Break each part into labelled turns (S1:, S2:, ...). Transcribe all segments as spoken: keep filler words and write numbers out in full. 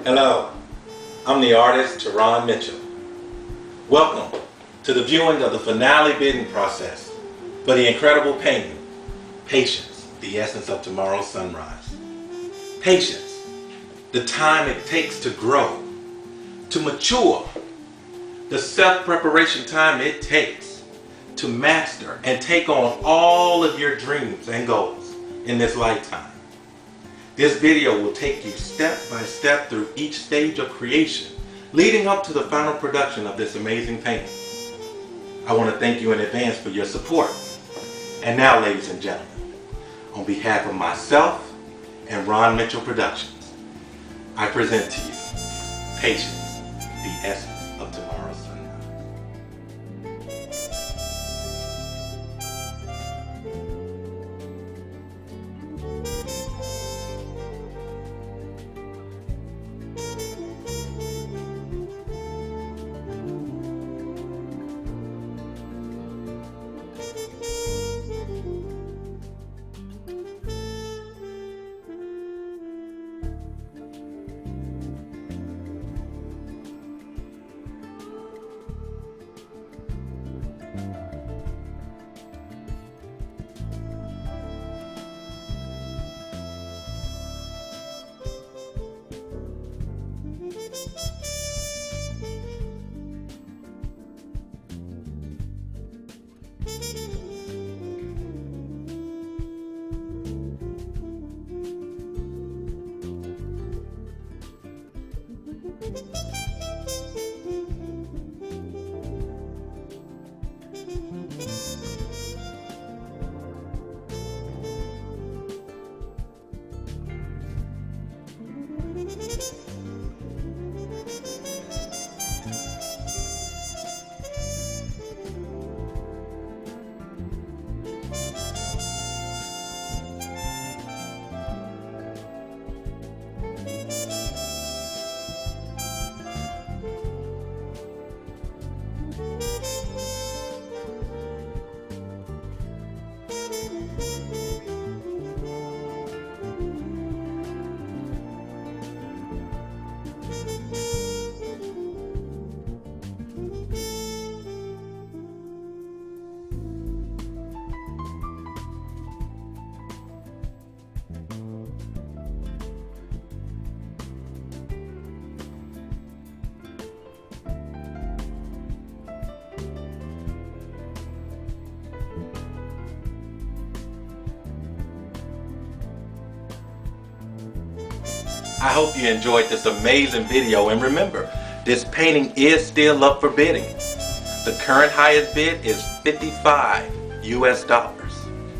S1: Hello, I'm the artist Terron Mitchell. Welcome to the viewing of the finale bidding process for the incredible painting, Patience, the Essence of Tomorrow's Sunrise. Patience, the time it takes to grow, to mature, the self-preparation time it takes to master and take on all of your dreams and goals in this lifetime. This video will take you step by step through each stage of creation, leading up to the final production of this amazing painting. I want to thank you in advance for your support. And now, ladies and gentlemen, on behalf of myself and Ron Mitchell Productions, I present to you Patience, the Essence of Tomorrow's Sunrise. I hope you enjoyed this amazing video, and remember, this painting is still up for bidding. The current highest bid is fifty-five U S dollars.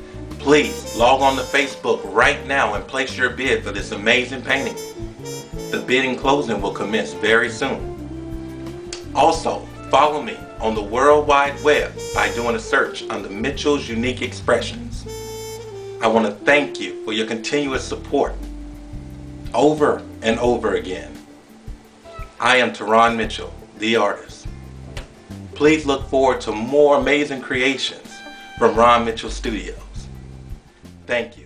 S1: Please log on to Facebook right now and place your bid for this amazing painting. The bidding closing will commence very soon. Also, follow me on the World Wide Web by doing a search under Mitchell's Unique Expressions. I want to thank you for your continuous support. Over and over again. I am Terron Mitchell, the artist. Please look forward to more amazing creations from Ron Mitchell Studios. Thank you.